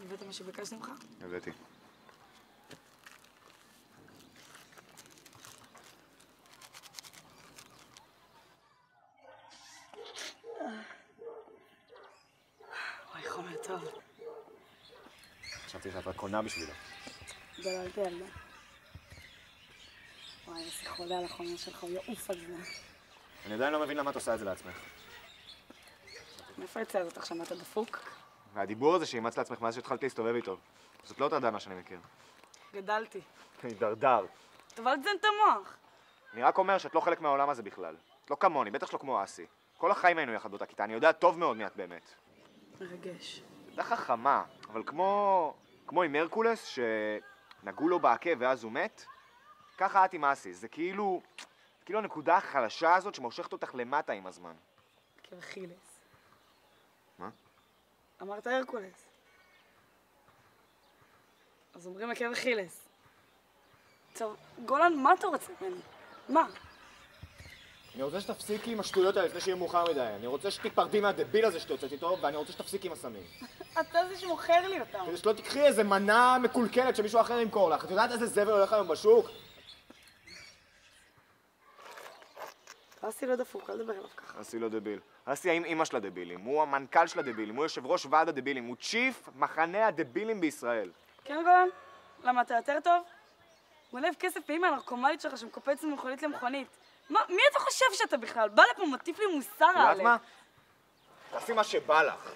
הבאת מה שביקשתי ממך? הבאתי. וואי, חומר טוב. חשבתי שאת רק קונה בשבילו. גדלתי על זה. וואי, איזה חולה על החומר שלך, הוא יעוף על זה. אני עדיין לא מבין למה את עושה את זה לעצמך. מאיפה יצא זאת עכשיו? אתה דפוק? והדיבור הזה שאימצת לעצמך מאז שהתחלתי להסתובב איתו, זאת לא אותה דנה שאני מכיר. גדלתי. הידרדר. טוב, אל תזן את המוח. אני רק אומר שאת לא חלק מהעולם הזה בכלל. את לא כמוני, בטח שלא כמו אסי. כל החיים היינו יחד באותה כיתה, אני יודע טוב מאוד מי את באמת. מרגש. די חכמה, אבל כמו עם הרקולס שנגעו לו בעקב ואז הוא מת, ככה את עם אסי. זה כאילו הנקודה החלשה הזאת שמושכת אותך למטה עם הזמן. כאכילס. מה? אמרת הרקולס. אז אומרים עקב אכילס. טוב, גולן, מה אתה רוצה ממני? מה? אני רוצה שתפסיקי עם השטויות האלה לפני שיהיה מאוחר מדי. אני רוצה שתיפרדי מהדביל הזה שתוצאת איתו, ואני רוצה שתפסיקי עם הסמים. אתה זה שמוכר לי אותם. כדי שלא תקחי איזה מנה מקולקלת שמישהו אחר ימכור לך. את יודעת איזה זבל הולך היום בשוק? אסי לא דפוק, אל תדבר אליו ככה. אסי לא דביל. אסי האם אמא של הדבילים, הוא המנכ"ל של הדבילים, הוא יושב ראש ועד הדבילים, הוא צ'יף מחנה הדבילים בישראל. כן, גולן? למה, אתה יותר טוב? גונב כסף מאמא הנרקומלית שלך שמקופצת ממכונית למכונית. מי אתה חושב שאתה בכלל? בא לפה, מטיף לי מוסר עליך. יודעת מה? תעשי מה שבא לך.